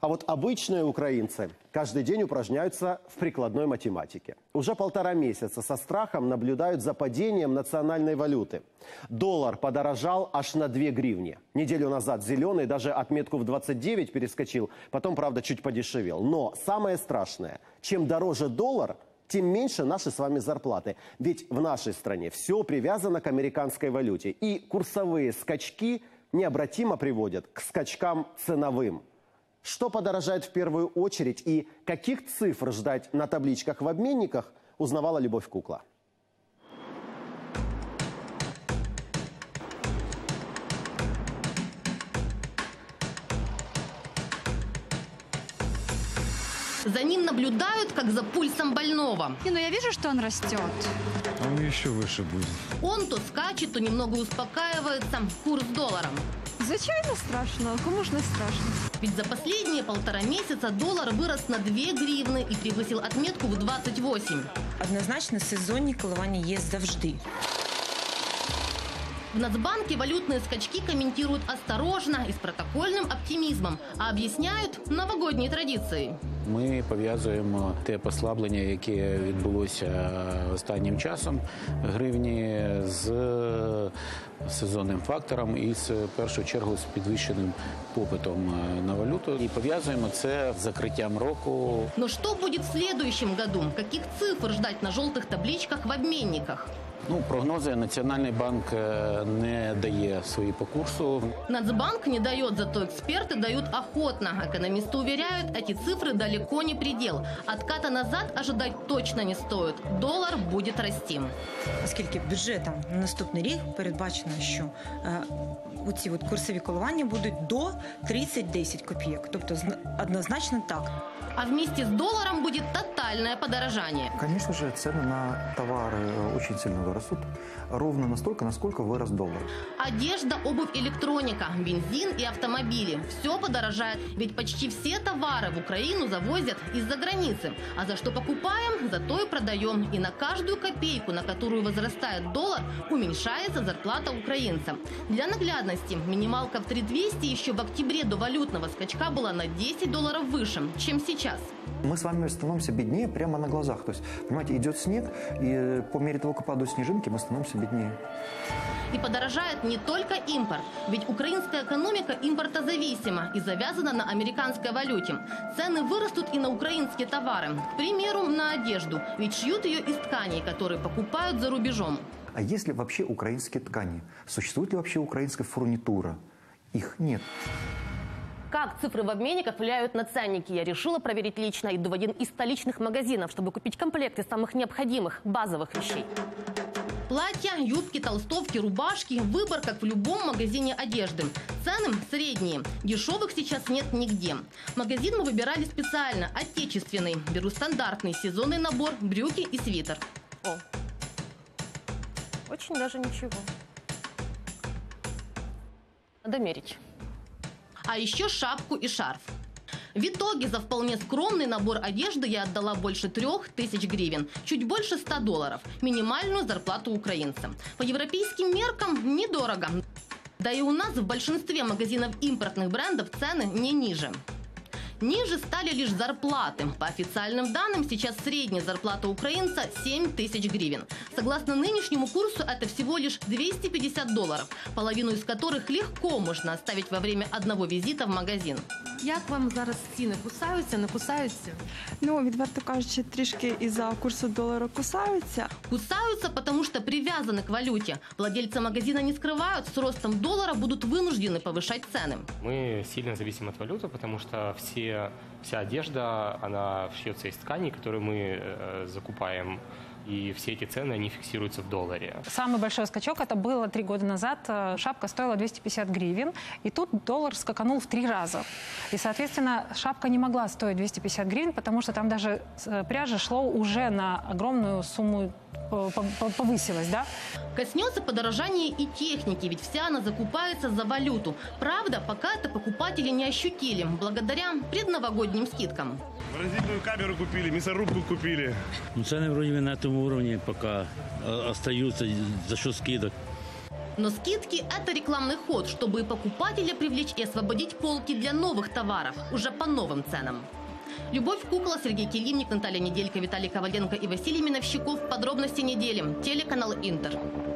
А вот обычные украинцы каждый день упражняются в прикладной математике. Уже 1,5 месяца со страхом наблюдают за падением национальной валюты. Доллар подорожал аж на 2 гривни. Неделю назад зеленый даже отметку в 29 перескочил, потом, правда, чуть подешевел. Но самое страшное, чем дороже доллар, тем меньше наши с вами зарплаты. Ведь в нашей стране все привязано к американской валюте. И курсовые скачки необратимо приводят к скачкам ценовым. Что подорожает в первую очередь и каких цифр ждать на табличках в обменниках, узнавала Любовь Кукла. За ним наблюдают, как за пульсом больного. Но я вижу, что он растет. Он еще выше будет. Он то скачет, то немного успокаивается. Курс доллара. Звичайно страшно. Кому ж не страшно? Ведь за последние 1,5 месяца доллар вырос на 2 гривны и превысил отметку в 28. Однозначно сезонні коливання є завжди. В Нацбанке валютные скачки комментируют осторожно и с протокольным оптимизмом, а объясняют новогодней традицией. Ми пов'язуємо те послаблення, яке відбулося останнім часом гривні, з сезонним фактором і, в першу чергу, з підвищеним попитом на валюту. І пов'язуємо це з закриттям року. Но что будет в следующем году? Каких цифр ждать на желтых табличках в обменниках? Прогнози Національний банк не дає свої по курсу. Нацбанк не дает, зато эксперты дают охотно. Экономисты уверяют, эти цифры далеко не предел. Отката назад ожидать точно не стоит. Доллар будет расти. Оскільки бюджетом на наступний рік передбачено, що оці курсові коливання будуть до 30-10 копійок. Тобто однозначно так. А вместе с долларом будет тотальное подорожание. Конечно же, цены на товары очень сильно вырастут. Ровно настолько, насколько вырос доллар. Одежда, обувь, электроника, бензин и автомобили. Все подорожает. Ведь почти все товары в Украину завозят из-за границы. А за что покупаем, за то и продаем. И на каждую копейку, на которую возрастает доллар, уменьшается зарплата украинца. Для наглядности, минималка в 3200 еще в октябре до валютного скачка была на $10 выше, чем сейчас. Мы с вами становимся беднее прямо на глазах. То есть, понимаете, идет снег, и по мере того, как падают снежинки, мы становимся беднее. И подорожает не только импорт. Ведь украинская экономика импортозависима и завязана на американской валюте. Цены вырастут и на украинские товары. К примеру, на одежду. Ведь шьют ее из тканей, которые покупают за рубежом. А есть ли вообще украинские ткани? Существует ли вообще украинская фурнитура? Их нет. Как цифры в обменниках влияют на ценники, я решила проверить лично. Иду в один из столичных магазинов, чтобы купить комплекты самых необходимых, базовых вещей. Платья, юбки, толстовки, рубашки. Выбор, как в любом магазине одежды. Цены средние. Дешевых сейчас нет нигде. Магазин мы выбирали специально, отечественный. Беру стандартный сезонный набор, брюки и свитер. О, очень даже ничего. Надо мерить. А еще шапку и шарф. В итоге за вполне скромный набор одежды я отдала больше 3000 гривен, чуть больше $100, минимальную зарплату украинца. По европейским меркам недорого. Да и у нас в большинстве магазинов импортных брендов цены не ниже. Ниже стали лишь зарплаты. По официальным данным, сейчас средняя зарплата украинца 7000 гривен. Согласно нынешнему курсу, это всего лишь $250, половину из которых легко можно оставить во время одного визита в магазин. Як вам зараз ціни? Кусаються, не кусаються? Відверто кажучи, трішки із-за курсу долара кусаються. Кусаются, потому что привязаны к валюте. Владельцы магазина не скрывают, с ростом доллара будут вынуждены повышать цены. Мы сильно зависим от валюты, потому что вся одежда, она шьется из тканей, которые мы закупаем. И все эти цены, они фиксируются в долларе. Самый большой скачок, это было 3 года назад. Шапка стоила 250 гривен, и тут доллар скаканул в 3 раза. И, соответственно, шапка не могла стоить 250 гривен, потому что там даже пряжа шло уже на огромную сумму, повысилась, да? Коснется подорожание и техники, ведь вся она закупается за валюту. Правда, пока это покупатели не ощутили, благодаря предновогодним скидкам. Морозильную камеру купили, мясорубку купили. Цены вроде бы на этом уровне пока остаются за счет скидок. Но скидки – это рекламный ход, чтобы и покупателя привлечь и освободить полки для новых товаров, уже по новым ценам. Любовь Кукла, Сергей Килимник, Наталья Неделько, Виталий Коваленко и Василий Миновщиков. Подробности недели. Телеканал Интер.